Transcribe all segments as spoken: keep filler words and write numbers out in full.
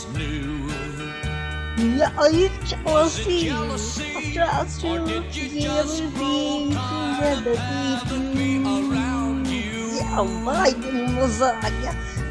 Yeah, it's jealousy. Trust you, never be together with you. Yeah, भाई मजा आ गया.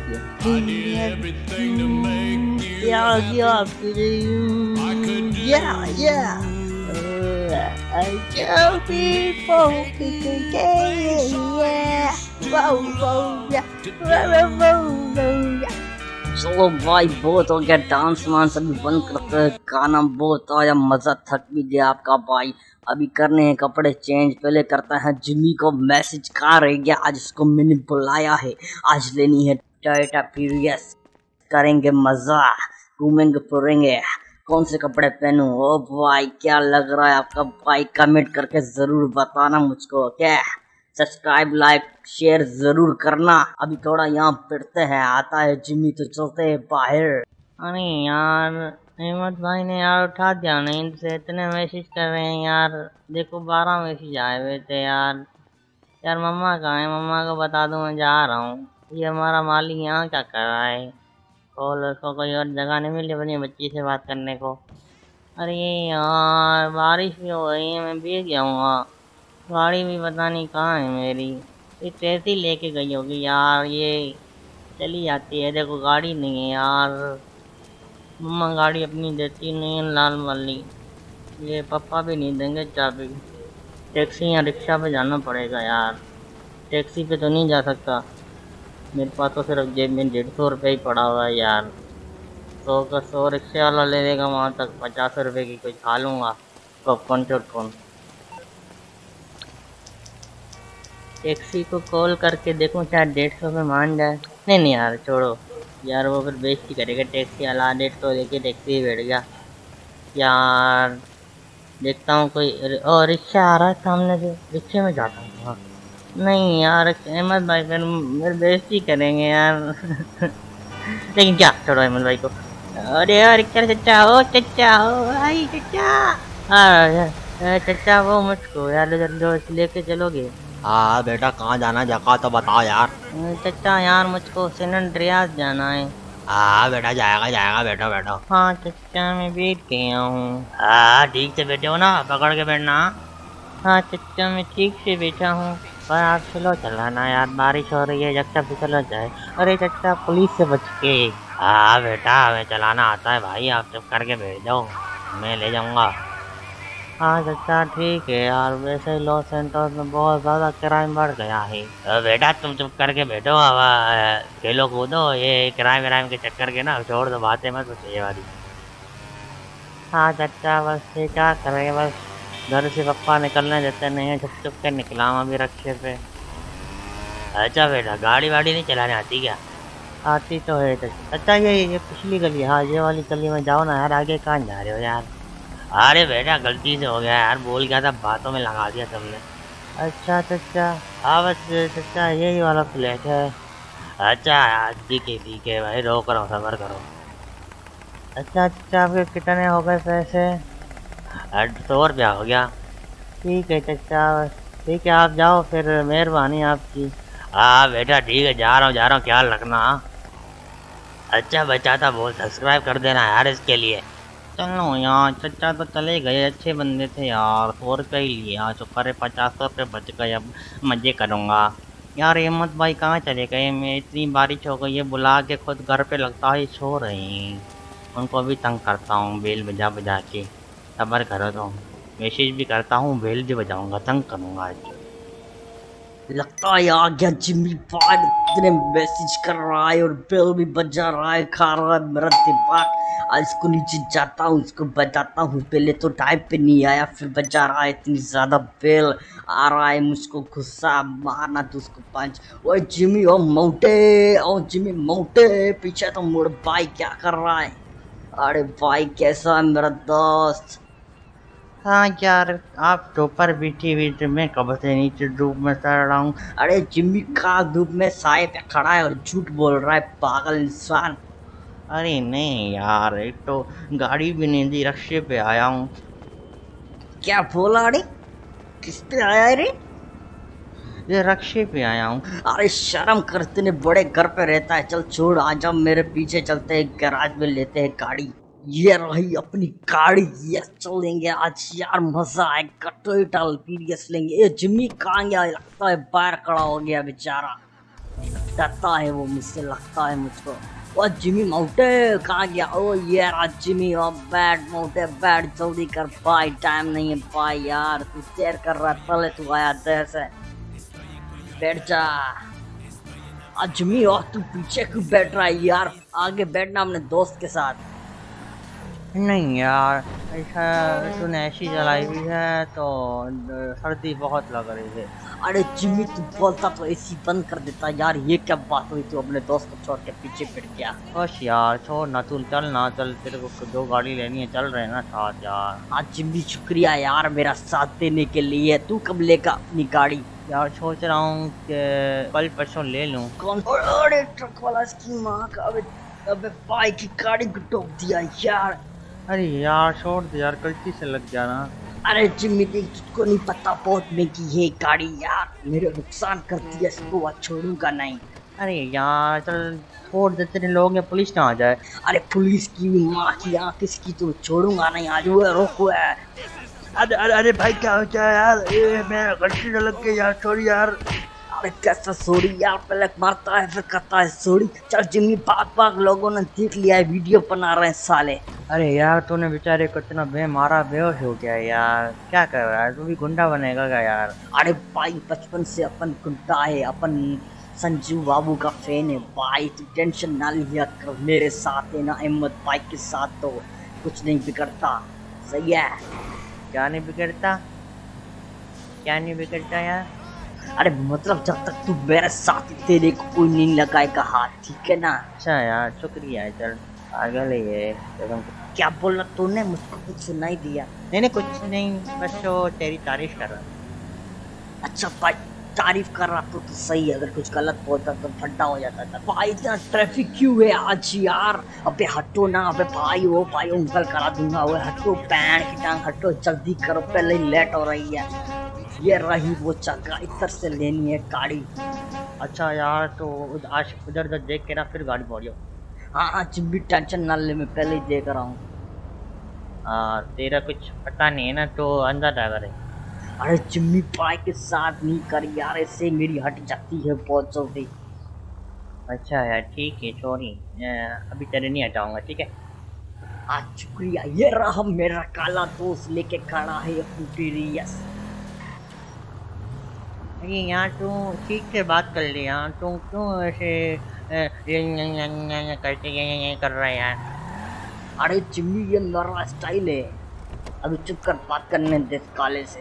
Yeah, yeah, yeah, yeah. Uh, I tell people, people, yeah, wow, wow, yeah, wow, wow, wow, yeah. चलो भाई बहुत हो गया dance वांस अभी बंद करते हैं. गाना बहुत आया मजा, थक भी गया आपका भाई. अभी करने हैं कपड़े चेंज. पहले करता है जिमी को मैसेज. कहाँ रह गया आज, उसको मैंने बुलाया है. आज लेनी है टोयोटा प्रीवियस. करेंगे मजा, घूमेंगे फिरेंगे. कौन से कपड़े पहनूं? ओ भाई क्या लग रहा है आपका भाई? कमेंट करके जरूर बताना मुझको. क्या सब्सक्राइब लाइक शेयर जरूर करना. अभी थोड़ा यहाँ फिरते हैं. आता है जिमी तो चलते हैं बाहर. अरे यार अहमद भाई ने यार उठा दिया नींद से. इतने मैसेज कर रहे हैं यार. देखो बारह मैसेज आए हुए थे यार. यार मम्मा कहाँ है? मम्मा को बता दूं मैं जा रहा हूँ. ये हमारा मालिक यहाँ क्या कर रहा है? और उसको कोई और जगह नहीं मिली अपनी बच्ची से बात करने को. अरे यार बारिश भी हो रही है, मैं भीग जाऊँगा. गाड़ी भी पता नहीं कहाँ है मेरी. ये कैसी लेके गई होगी यार. ये चली जाती है. देखो गाड़ी नहीं है यार. मम्मा गाड़ी अपनी देती नहीं है लाल वाली. ये पापा भी नहीं देंगे चाबी. टैक्सी या रिक्शा पे जाना पड़ेगा यार. टैक्सी पे तो नहीं जा सकता. मेरे पास तो सिर्फ जेब में डेढ़ सौ रुपये ही पड़ा हुआ है यार. सौ का सौ रिक्शे वाला ले लेगा वहाँ तक. पचास रुपये की कुछ खा लूँगा पॉपकॉर्न चॉपकॉर्न. टैक्सी को कॉल करके देखूं शायद डेढ़ सौ में मान जाए. नहीं नहीं यार छोड़ो यार, वो फिर बेइज्जती करेगा टैक्सी वाला. डेढ़ सौ देके टैक्सी बैठ गया यार. देखता हूँ कोई. ओ रिक्शा आ रहा है सामने से. रिक्शे में जाता हूँ. हाँ नहीं यार अहमद भाई फिर मेरे बेइज्जती करेंगे यार. लेकिन क्या छोड़ो अहमद भाई को. अरे यार रिक्शा चचा हो चचा हो भाई चचा. हाँ चचा वो मुझको यार लेके चलोगे? हाँ बेटा कहाँ जाना है जगह तो बताओ यार. चचा यार मुझको सैन एंड्रियास जाना है. हाँ बेटा जाएगा जाएगा बैठो बैठो. हाँ चचा मैं बैठ गया हूँ. हाँ ठीक से बैठे हो ना, पकड़ के बैठना. हाँ चचा मैं ठीक से बैठा हूँ. पर आप स्लो चलाना यार, बारिश हो रही है चचा फिसल जाए. अरे चचा पुलिस से बच के. हाँ बेटा हमें चलाना आता है भाई, आप चुप करके बैठ जाओ, मैं ले जाऊँगा. हाँ चचा ठीक है यार. वैसे ही लॉस एंटोस में बहुत ज़्यादा क्राइम बढ़ गया है. तो बेटा तुम चुप करके बैठो. अब खेलो कूदो. ये क्राइम व्राइम के चक्कर के ना छोड़ दो बातें मत बस ये वाली. हाँ चचा बस ये क्या करें, बस घर से पप्पा निकलने देते नहीं है. चुप चुप के निकला हूँ अभी रक्षे पे. अच्छा बेटा गाड़ी वाड़ी नहीं चलाने आती क्या? आती तो है चचा. अच्छा ये ये पिछली गली. हाँ ये वाली गली में जाओ ना यार. आगे कहाँ जा रहे हो यार? अरे बेटा गलती से हो गया यार, बोल गया था बातों में लगा दिया तुमने. अच्छा चचा. हाँ बस चचा यही वाला फ्लैट है. अच्छा ठीक है ठीक है भाई, रो करो सबर करो. अच्छा चचा आपके कितने हो गए पैसे? सौ रुपया हो गया. ठीक है चचा ठीक है आप जाओ फिर. मेहरबानी आपकी. हाँ बेटा ठीक है जा रहा हूँ जा रहा हूँ, ख्याल रखना. अच्छा बच्चा था बोल सब्सक्राइब कर देना यार इसके लिए. चलो यार चचा तो चले गए. अच्छे बंदे थे यार. सौ रुपये ही लिया. शुक्र है पचास रुपये बच गए. अब मज़े करूँगा यार. अहमद भाई कहाँ चले गए? मैं इतनी बारिश हो गई है, बुला के खुद घर पे लगता है सो रहे हैं. उनको भी तंग करता हूँ बेल बजा बजा के. सबर करो तो. मैसेज भी करता हूँ बेल भी बजाऊँगा. तंग करूँगा आज. लगता है आ गया जिमी भाई. इतने मैसेज कर रहा है और बेल भी बजा रहा है. खा रहा है मेरा दिमाग. आज इसको नीचे जाता हूँ, इसको बताता हूँ. पहले तो टाइम पे नहीं आया, फिर बजा रहा है. इतनी ज्यादा बेल आ रहा है, मुझको गुस्सा मारना तो उसको पंच. ओए जिमी ओ मोटे. ओ जिमी मोटे पीछे तो मुड़ भाई. क्या कर रहा है? अरे भाई कैसा है मेरा दोस्त? हाँ यार आप ऊपर बैठी हुई थे, मैं कब से नीचे धूप में सड़ रहा हूँ. अरे जिम्मी का धूप में साए पे खड़ा है और झूठ बोल रहा है पागल इंसान. अरे नहीं यार एक तो गाड़ी भी नहीं दी, रक्शे पे आया हूँ. क्या बोला? अरे किस पे आया रे? ये रक्षे पे आया हूँ। अरे शर्म कर, इतने बड़े घर पे रहता है। चल छोड़, आजा मेरे पीछे चलते हैं, गैराज में लेते हैं गाड़ी। ये रही अपनी गाड़ी, ये चलेंगे आज यार, मजा आएगा। टोयोटा पीरियस लेंगे। ये जिम्मी कहाँ गया? लगता है बाहर खड़ा हो गया बेचारा, डरता है वो मुझसे, लगता है मुझको। ओ जिमी माउंटे कहाँ गया? ओ यार जिमी, ओ बैठ माउंटे बैठ, जल्दी कर भाई, टाइम नहीं है भाई यार। तू देर कर रहा है, पहले तू आया देर से, बैठ जा। आज जिमी, और तू पीछे क्यों बैठ रहा है यार? आगे बैठना अपने दोस्त के साथ। नहीं यार, ऐसा तूने ऐसी जलाई हुई है तो सर्दी बहुत लग रही है। अरे जिमी तू बोलता तो एसी बंद कर देता यार। ये क्या बात हुई, तू अपने दोस्त को छोड़ के पीछे फिर गया? बस यार छोड़ ना, तू चल ना, चल तेरे को दो गाड़ी लेनी है, चल रहे ना साथ यार। आज जिमी शुक्रिया यार मेरा साथ देने के लिए। तू कब लेगा अपनी गाड़ी? यार सोच रहा हूँ कि कल परसों ले लूँ। कौन? अरे ट्रक वाला इसकी माँ का, अबे अबे भाई की गाड़ी को ठोक दिया यार। अरे यार छोड़ दे यार, गलती से लग गया ना। अरे जिम्मी तुझको नहीं पता बहुत में की ये गाड़ी यार मेरे नुकसान करती है, इसको आज छोड़ूंगा नहीं। अरे यार चल छोड़ दे, तेरे लोग पुलिस ना आ जाए। अरे पुलिस की माँ की आँख किसकी, तो छोड़ूंगा नहीं आज। वो रोको है। अरे अरे अरे भाई क्या हो क्या यार? ये मैं गलती से लग गई यार, सॉरी यार। अरे कैसा सॉरी यार, पहले मारता है फिर कहता है सॉरी। चल जिम्मी भाग भाग, लोगों ने देख लिया है, वीडियो बना रहे हैं साले। अरे यार तूने बेचारे को इतना बे मारा, बेहोश हो गया यार, क्या कर रहा है? तू भी गुंडा बनेगा क्या यार? अरे भाई बचपन से अपन गुंडा है, अपन संजू बाबू का फैन है भाई। तू टेंशन ना लिया कर, मेरे साथ है ना अहमद भाई के साथ तो कुछ नहीं बिगड़ता। सही है? क्या नहीं बिगड़ता? क्या नहीं बिगड़ता यार? अरे मतलब जब तक तू मेरे साथ, तेरे को कोई नहीं लगाएगा हाथ, ठीक है ना? अच्छा यार शुक्रिया, चल पागल है ये। क्या बोला तूने? मुझको कुछ सुनाई दिया? नहीं नहीं कुछ नहीं, बस तो तेरी तारीफ कर रहा। अच्छा भाई तारीफ कर रहा तो, तो सही है, अगर कुछ गलत बोलता तो ठंडा हो जाता था। भाई इतना ट्रैफिक क्यों है आज यार? अबे हटो ना, अबे भाई वो भाई उंगल करा दूंगा। वो हटो, पैर की टांग हटो, जल्दी करो, पहले ही लेट हो रही है। ये रही वो जगह, इधर से लेनी है गाड़ी। अच्छा यार तो आज उधर उधर देख के ना फिर गाड़ी पहुँचो। हाँ हाँ जिम्मी टेंशन ना ले, मैं पहले ही देख रहा हूँ। हाँ तेरा कुछ पता नहीं है ना, तो अंदर ड्राइवर है। अरे जिम्मी भाई के साथ नहीं कर यार, ऐसे मेरी हट जाती है बहुत जल्दी। अच्छा यार ठीक है, सॉरी, अभी तेरे नहीं हटाऊंगा, ठीक है? आज शुक्रिया। ये रहा मेरा काला दोस्त लेके खड़ा है अपनी टीरियस। अरे यार तू ठीक से बात कर ले यार, तू क्यों ऐसे करते ये कर रहा है यार? अरे जिम्मी ये मेरा स्टाइल है, अभी चुप कर, बात करने दे काले से।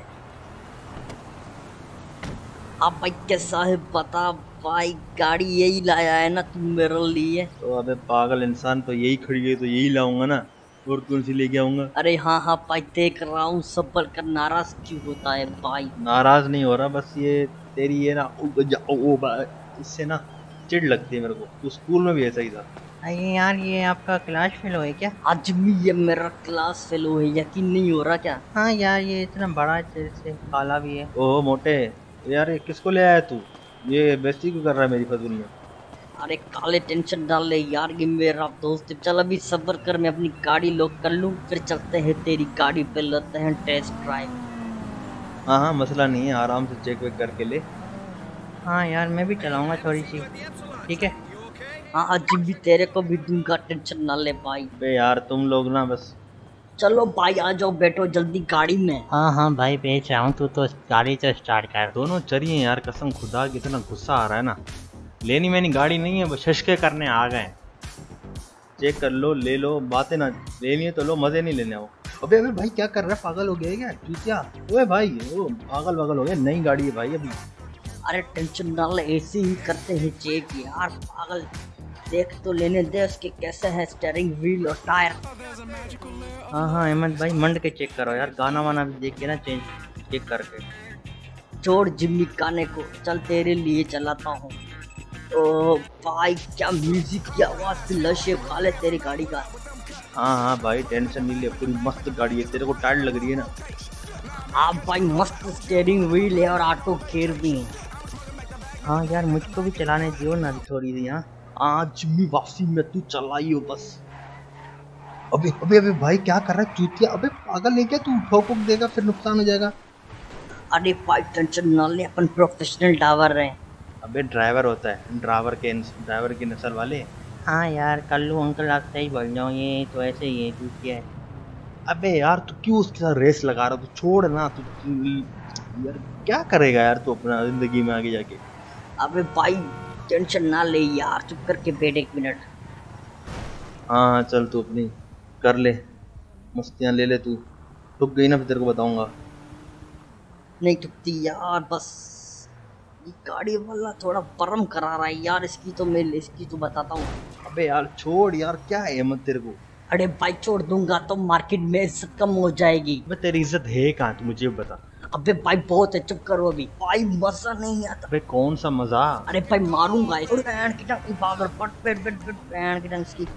अब भाई कैसा है बता भाई, गाड़ी यही लाया है ना तू मेरे लिए? तो अबे पागल इंसान, तो यही खड़ी है तो यही लाऊंगा ना, और कौन सी लेके आऊंगा? अरे हाँ हाँ भाई देख रहा हूँ, सबर कर, नाराज क्यों होता है भाई? नाराज नहीं हो रहा, बस ये तेरी ये ना ओ, ओ, ओ, इससे ना चिढ़ लगती है मेरे को। तू स्कूल में भी ऐसा ही था। अरे यार ये आपका क्लास फेलो है क्या? आज भी ये मेरा क्लास फेलो है, यकीन नहीं हो रहा क्या? हाँ यार ये इतना बड़ा जैसे काला भी है। ओह मोटे यार, ये किसको ले आया तू? ये बेइज्जती क्यों कर रहा है मेरी फजूल में? अरे काले टेंशन डाल ले यार, ये मेरा दोस्त है। चल अभी सब्र कर, मैं अपनी गाड़ी लॉक कर लूँ, फिर चलते हैं तेरी गाड़ी पे, लेते हैं टेस्ट ड्राइव। हाँ हाँ मसला नहीं है, आराम से चेक वेक करके ले। हाँ यार मैं भी चलाऊंगा थोड़ी सी, ठीक है? हाँ आज भी तेरे को भी दूंगा, टेंशन ना ले भाई। बे यार तुम लोग ना बस। चलो भाई आ जाओ, बैठो जल्दी गाड़ी में। हाँ हाँ भाई बेच रहा हूँ, तू तो गाड़ी तो स्टार्ट कर। दोनों चलिए यार, कसम खुदा की इतना गुस्सा आ रहा है ना। लेनी मैंने गाड़ी नहीं है, बस शशके करने आ गए। चेक कर लो, ले लो, बातें ना लेनी है तो लो, मजे नहीं लेने आओ। अबे अबे भाई क्या कर रहा है, पागल हो गया क्या? क्या ओए भाई, ओ पागल पागल हो गया, नई गाड़ी है भाई अभी। अरे टेंशन ना ले, ऐसे ही करते हैं चेक यार, पागल। देख तो लेने दे उसके कैसे है स्टीयरिंग व्हील और टायर। हाँ हाँ अहमद भाई मंड के चेक करो यार, गाना वाना भी देख के ना चेंज चेक करके। छोड़ जिम्मी गाने को, चल तेरे लिए चलाता हूँ। ओ भाई क्या म्यूजिक की आवाज से लशे खा ले तेरी गाड़ी का। हाँ हाँ भाई टेंशन नहीं ले, पूरी मस्त गाड़ी है, तेरे को टाइट लग रही है ना? आप भाई मस्त स्टीयरिंग व्हील है और ऑटो गेयर भी है। हाँ यार मुझको भी चलाने दियो ना थोड़ी सी। हाँ आज जिम्मी वापसी में तू चलाई हो बस। अबे अबे अबे भाई क्या कर रहा है चूतिया? अबे पागल है क्या तू? ठोक ठोक देगा फिर नुकसान हो जाएगा। अरे भाई टेंशन ना ले, अपन प्रोफेशनल ड्राइवर हैं। अबे ड्राइवर होता है ड्राइवर के ड्राइवर की नस्ल वाले। हाँ यार कल्लू अंकल आप सही बोल जाओ, ये तो ऐसे ही है चूतिया है। अबे यार तू क्यों उसके साथ रेस लगा रहा? तू छोड़ ना तू यार, क्या करेगा यार तू अपना जिंदगी में आगे जाके? अबे भाई टेंशन ना ले यार, चुप करके बैठ एक मिनट। हाँ हाँ चल तू अपनी कर ले मस्तियाँ ले ले। तू ठुक गई ना फिर तेरे को बताऊंगा। नहीं टूटती यार, बस ये गाड़ी वाला थोड़ा परम करा रहा है यार। इसकी तो मैं इसकी तो बताता हूँ। अबे यार छोड़ यार, क्या है हिम्मत तेरे को? अरे भाई छोड़ दूंगा तो मार्केट में इज्जत कम हो जाएगी। अबे तेरी इज्जत है कहाँ, तू मुझे बता। अबे भाई बहुत है, चुप करो अभी। भाई मजा नहीं आता। अबे कौन सा मजा? अरे भाई मारूंगा इसको। पैन की टंग पागल पट पेट पेट पेट पैन की टंग इसकी।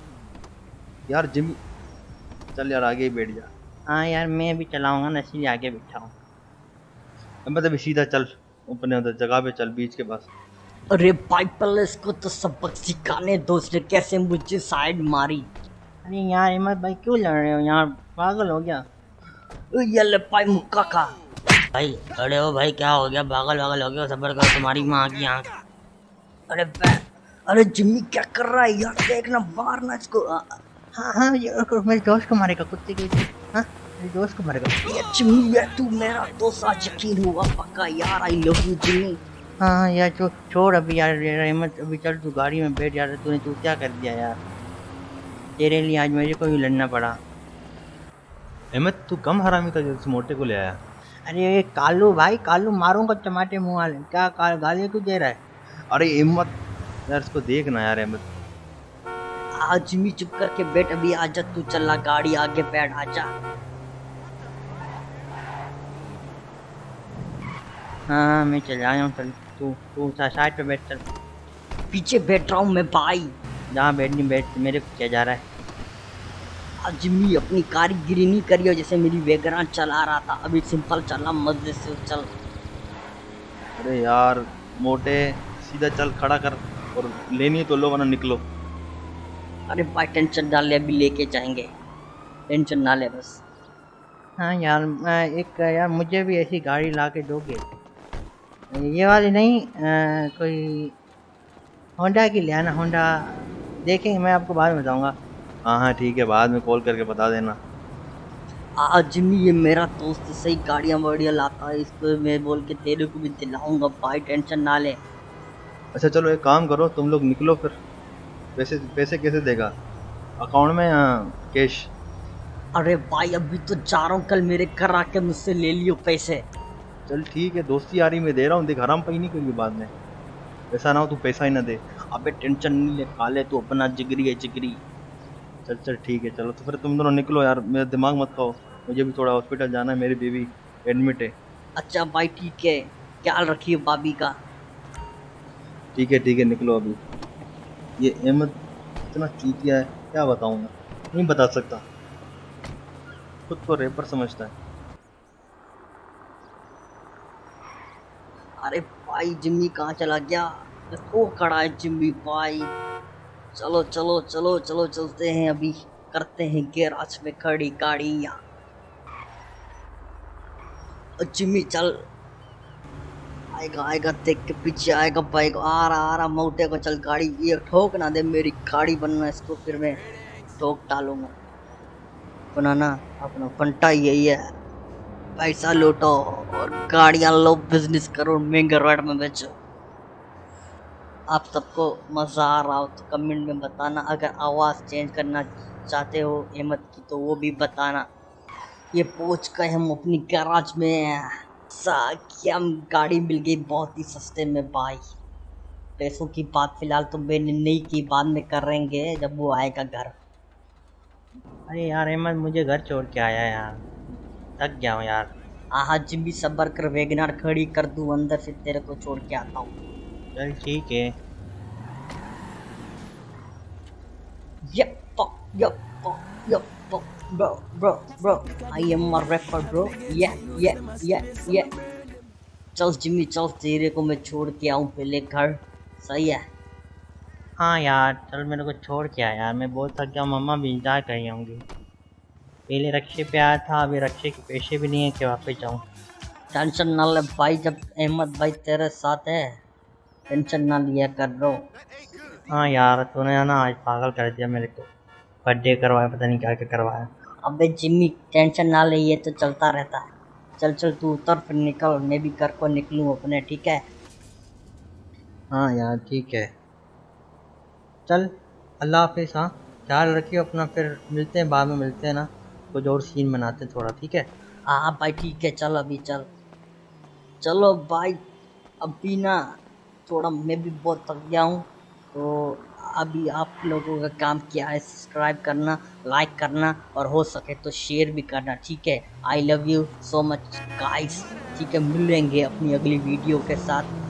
यार जिम्मी चल यार आगे ही बैठ जा। हाँ यार मैं भी चलाऊंगा ना, इसलिए आगे बैठा हूँ। मतलब सीधा चल अपने उधर जगह पे चल बीच के पास। अरे भाई पहले इसको तो सबक सिखाने दो, उसने कैसे मुझे साइड मारी। अरे यार अहमद भाई क्यों लड़ रहे हो यार, पागल हो गया? ये ले भाई मुक्का खा। भाई अरे ओ भाई क्या हो गया? पागल पागल हो गया? सबर करो, तुम्हारी माँ की आँख। अरे बे, अरे जिम्मी क्या कर रहा है यार? देखना मारना इसको। हाँ हाँ ये मेरे दोस्त को मारेगा कुत्ते के। हाँ मेरे दोस्त को मारेगा। ये जिम्मी है, तू मेरा दोस्त, आज यकीन हुआ पक्का यार। I love you Jimmy. हाँ हाँ यार छो, छोड़ अभी यार अहमद, अभी चल तू गाड़ी में बैठ यार। तूने तू क्या कर दिया यार? तेरे लिए आज मेरे को भी लड़ना पड़ा। अहमद तू कम हरामी था जो मोटे को ले आया। अरे ये कालू भाई, कालू मारूंगा टमाटे मुँह वाले। क्या काल गाली क्यों दे रहा है? अरे अहमद यार इसको देखना यार। अहमद आज जिम्मी चुप करके बैठ अभी। आजा तू, चला गाड़ी आगे बैठ आजा। हाँ मैं चल आया हूँ। चल तू तू साइड पे बैठ। चल पीछे बैठ रहा हूँ मैं भाई। जहाँ बैठनी बैठ, मेरे को क्या जा रहा है? आज जिम्मी अपनी कारीगिरी नहीं करी हो, जैसे मेरी वेगन चला रहा था। अभी सिंपल चला मजे से चल। अरे यार मोटे सीधा चल, खड़ा कर और लेनी है तो लो वरना निकलो। अरे भाई टेंशन ना ले, अभी लेके जाएंगे। टेंशन ना ले बस। हाँ यार मैं एक यार मुझे भी ऐसी गाड़ी ला के दोगे? ये वाली नहीं, आ, कोई होंडा की ले आना। होंडा देखेंगे, मैं आपको बाद में बताऊंगा। हाँ हाँ ठीक है, बाद में कॉल करके बता देना। आज जिम्मी ये मेरा दोस्त सही गाड़ियाँ वाड़ियाँ लाता है, इसको मैं बोल के तेरे को भी दिलाऊंगा भाई। टेंशन ना ले। अच्छा चलो एक काम करो, तुम लोग निकलो फिर। पैसे पैसे कैसे देगा? अकाउंट में या कैश? अरे भाई अभी तो जा रहा हूँ, कल मेरे घर आके मुझसे ले लियो पैसे। चल ठीक है, दोस्ती यारी में दे रहा हूँ, देख हराम पाई नहीं करेंगे बाद में। ऐसा ना हो तू पैसा ही ना दे। अबे टेंशन नहीं ले काले, तू अपना जिगरी है जिगरी। चल चल ठीक है, चलो तो फिर तुम दोनों निकलो यार, मेरा दिमाग मत खाओ। मुझे भी थोड़ा हॉस्पिटल जाना है, मेरी बेबी एडमिट है। अच्छा भाई ठीक है, ख्याल रखिए भाभी का। ठीक है ठीक है निकलो अभी। ये अहमद इतना चूतिया है, क्या बताऊँ मैं, नहीं बता सकता। खुद को रेपर समझता है। अरे भाई जिम्मी कहाँ चला गया? वो खड़ा है जिम्मी भाई। चलो चलो चलो चलो चलते हैं, अभी करते हैं गैराज में खड़ी गाड़ियाँ। जिम्मी चल, आएगा आएगा देख के पीछे आएगा बाइक। आ रहा आ रहा मोटे को। चल गाड़ी ये ठोक ना दे मेरी गाड़ी बनना, इसको फिर मैं ठोक डालूंगा। बनाना अपना फंटा यही है, पैसा लूटो और गाड़ियाँ लो, बिजनेस करो, महंगे रेट में बेचो। आप सबको मज़ा आ रहा हो तो कमेंट में बताना। अगर आवाज़ चेंज करना चाहते हो अहमद की तो वो भी बताना। ये पहुँच गए हम अपनी गैराज में। कि हम गाड़ी मिल गई बहुत ही सस्ते में भाई। पैसों की बात फिलहाल तो मैंने नहीं की, बाद में करेंगे जब वो आएगा घर। अरे यार अहमद मुझे घर छोड़ के आया यार, थक गया हूँ यार। हाँ जिम्मी सबर कर, वेगनार खड़ी कर दूँ अंदर से, तेरे को छोड़ के आता हूँ। चल ठीक है। Yep, yep, yep, bro, bro, bro. I am a rapper, bro. Yeah, yeah, yeah, yeah. चल जिम्मी चल, तेरे को मैं छोड़ के आऊँ पहले घर, सही है? हाँ यार चल, मेरे को छोड़ के आ यार, मैं बहुत थक गया, मम्मा भी इंतजार कर रही होंगी। पहले रक्षे पे आया था, अभी रक्षे के पैसे भी नहीं है कि वापस जाऊँ। टेंशन ना ले भाई, जब अहमद भाई तेरे साथ है टेंशन ना लिया कर रो। हाँ यार तूने ना आज पागल कर दिया मेरे को, बर्थडे करवाया, पता नहीं क्या क्या करवाया। अबे जिम्मी टेंशन ना ले, ये तो चलता रहता है। चल चल तू उतर फिर निकल, मैं भी घर को निकलूँ अपने, ठीक है? हाँ यार ठीक है, चल अल्लाह हाफिज़। हाँ ख्याल रखियो अपना, फिर मिलते हैं, बाद में मिलते हैं ना, कुछ और सीन बनाते हैं थोड़ा, ठीक है? हाँ भाई ठीक है, चल अभी चल। चलो भाई अभी ना थोड़ा मैं भी बहुत थक गया हूँ, तो अभी आप लोगों का काम क्या है, सब्सक्राइब करना, लाइक करना और हो सके तो शेयर भी करना, ठीक है? I love you so much guys, ठीक है? मिलेंगे अपनी अगली वीडियो के साथ।